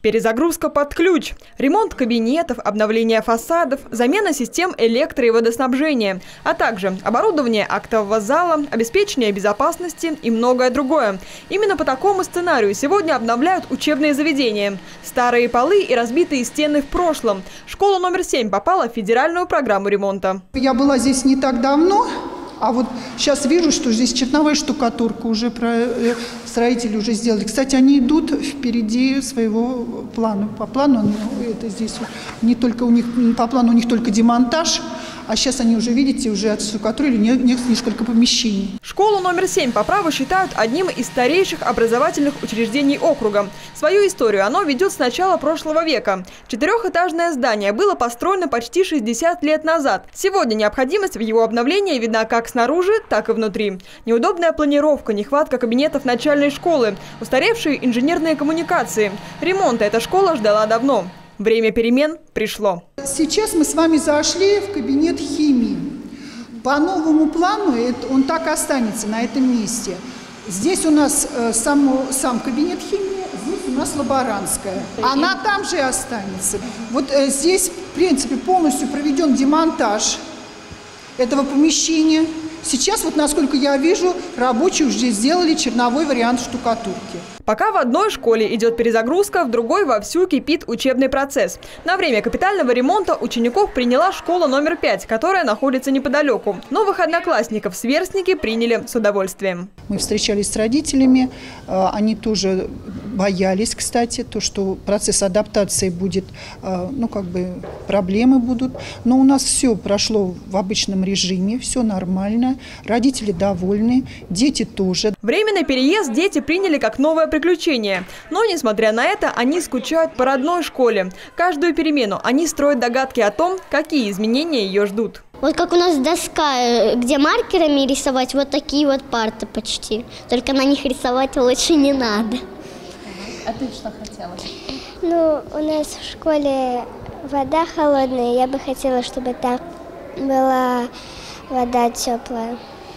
Перезагрузка под ключ, ремонт кабинетов, обновление фасадов, замена систем электро- и водоснабжения, а также оборудование актового зала, обеспечение безопасности и многое другое. Именно по такому сценарию сегодня обновляют учебные заведения. Старые полы и разбитые стены в прошлом. Школа номер 7 попала в федеральную программу ремонта. Я была здесь не так давно. А вот сейчас вижу, что здесь черновая штукатурка уже строители уже сделали. Кстати, они идут впереди своего плана. По плану это здесь не только у них по плану у них только демонтаж, а сейчас они уже, видите, уже отштукатурили несколько помещений. Школу номер 7 по праву считают одним из старейших образовательных учреждений округа. Свою историю оно ведет с начала прошлого века. Четырехэтажное здание было построено почти 60 лет назад. Сегодня необходимость в его обновлении видна как снаружи, так и внутри. Неудобная планировка, нехватка кабинетов начальной школы, устаревшие инженерные коммуникации. Ремонта эта школа ждала давно. Время перемен пришло. Сейчас мы с вами зашли в кабинет химии. По новому плану он так и останется на этом месте. Здесь у нас сам кабинет химии, здесь у нас лаборантская. Она там же и останется. Вот здесь, в принципе, полностью проведен демонтаж этого помещения. Сейчас, вот насколько я вижу, рабочие уже сделали черновой вариант штукатурки. Пока в одной школе идет перезагрузка, в другой вовсю кипит учебный процесс. На время капитального ремонта учеников приняла школа номер 5, которая находится неподалеку. Новых одноклассников сверстники приняли с удовольствием. Мы встречались с родителями, они тоже боялись, кстати, что процесс адаптации будет, проблемы будут. Но у нас все прошло в обычном режиме, все нормально, родители довольны, дети тоже. Временный переезд дети приняли как новое приключение. Но, несмотря на это, они скучают по родной школе. Каждую перемену они строят догадки о том, какие изменения ее ждут. Вот как у нас доска, где маркерами рисовать, вот такие вот парты почти. Только на них рисовать лучше не надо. А ты что хотела? У нас в школе вода холодная. Я бы хотела, чтобы там была вода теплая.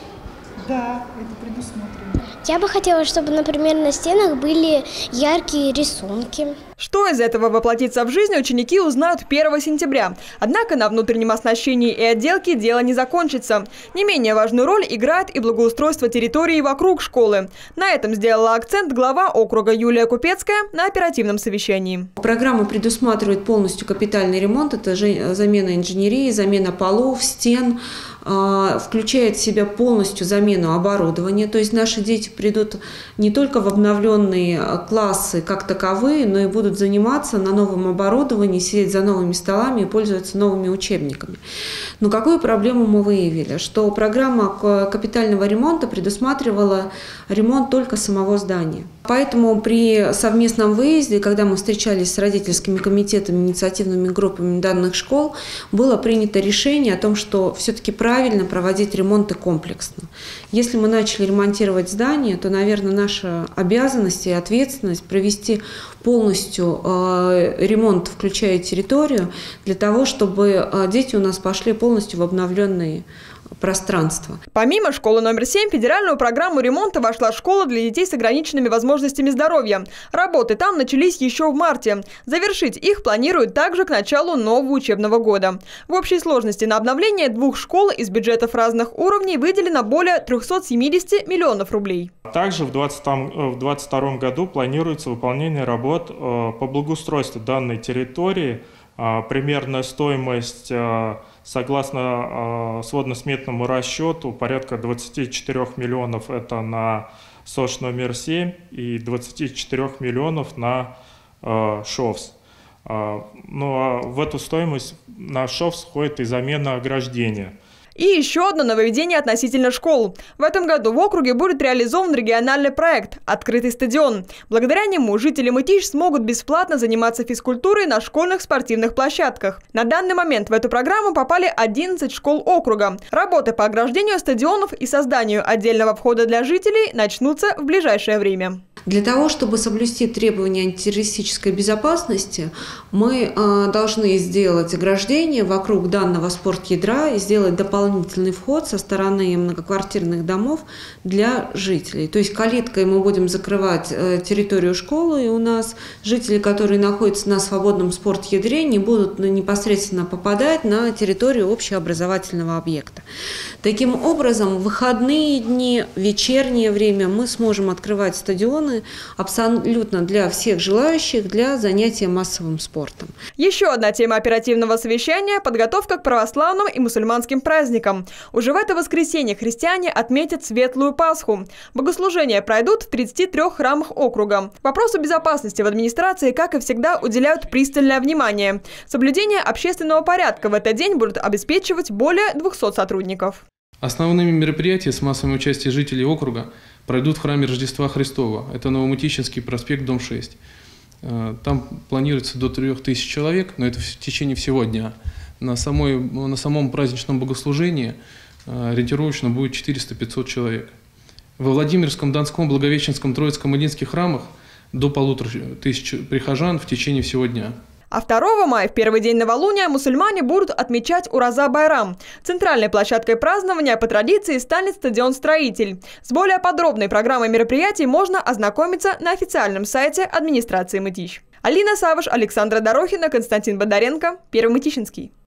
Да, это предусмотрено. Я бы хотела, чтобы, например, на стенах были яркие рисунки. Что из этого воплотится в жизнь, ученики узнают 1 сентября. Однако на внутреннем оснащении и отделке дело не закончится. Не менее важную роль играет и благоустройство территории вокруг школы. На этом сделала акцент глава округа Юлия Купецкая на оперативном совещании. Программа предусматривает полностью капитальный ремонт. Это замена инженерии, замена полов, стен, включает в себя полностью замену оборудования. То есть наши дети придут не только в обновленные классы как таковые, но и будут заниматься на новом оборудовании, сидеть за новыми столами и пользоваться новыми учебниками. Но какую проблему мы выявили? Что программа капитального ремонта предусматривала ремонт только самого здания. Поэтому при совместном выезде, когда мы встречались с родительскими комитетами, инициативными группами данных школ, было принято решение о том, что все-таки правильно проводить ремонты комплексно. Если мы начали ремонтировать здание, то, наверное, наша обязанность и ответственность провести полностью ремонт, включая территорию, для того, чтобы дети у нас пошли полностью в обновленные пространства. Помимо школы номер 7, в федеральную программу ремонта вошла школа для детей с ограниченными возможностями здоровья. Работы там начались еще в марте. Завершить их планируют также к началу нового учебного года. В общей сложности на обновление 2 школ из бюджетов разных уровней выделено более 370 миллионов рублей. Также в 2022 году планируется выполнение работ по благоустройству данной территории. Примерная стоимость, согласно сводно-сметному расчету, порядка 24 миллионов это на СОШ номер 7 и 24 миллионов на ШОВС. В эту стоимость на ШОВС входит и замена ограждения. И еще одно нововведение относительно школ. В этом году в округе будет реализован региональный проект «Открытый стадион». Благодаря нему жители Мытищ смогут бесплатно заниматься физкультурой на школьных спортивных площадках. На данный момент в эту программу попали 11 школ округа. Работы по ограждению стадионов и созданию отдельного входа для жителей начнутся в ближайшее время. Для того, чтобы соблюсти требования антитеррористической безопасности, мы должны сделать ограждение вокруг данного спортядра и сделать дополнительный вход со стороны многоквартирных домов для жителей. То есть калиткой мы будем закрывать территорию школы, и у нас жители, которые находятся на свободном спортядре, не будут непосредственно попадать на территорию общеобразовательного объекта. Таким образом, в выходные дни, вечернее время мы сможем открывать стадионы абсолютно для всех желающих для занятия массовым спортом. Еще одна тема оперативного совещания – подготовка к православным и мусульманским праздникам. Уже в это воскресенье христиане отметят Светлую Пасху. Богослужения пройдут в 33 храмах округа. Вопросу безопасности в администрации, как и всегда, уделяют пристальное внимание. Соблюдение общественного порядка в этот день будут обеспечивать более 200 сотрудников. Основными мероприятия с массовым участием жителей округа пройдут в храме Рождества Христова. Это Новомытищинский проспект, дом 6. Там планируется до 3000 человек, но это в течение всего дня. На самом праздничном богослужении ориентировочно будет 400-500 человек. Во Владимирском, Донском, Благовещенском, Троицком и Линских храмах до 1500 прихожан в течение всего дня. А 2 мая, в первый день новолуния, мусульмане будут отмечать Ураза-Байрам. Центральной площадкой празднования по традиции станет стадион «Строитель». С более подробной программой мероприятий можно ознакомиться на официальном сайте администрации Мытищ. Алина Савыш, Александра Дорохина, Константин Бондаренко, Первый Мытищинский.